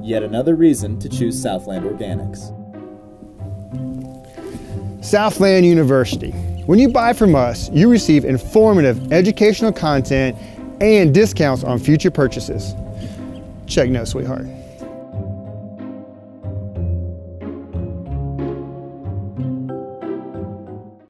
Yet another reason to choose Southland Organics. Southland University. When you buy from us, you receive informative educational content and discounts on future purchases. Check notes, sweetheart.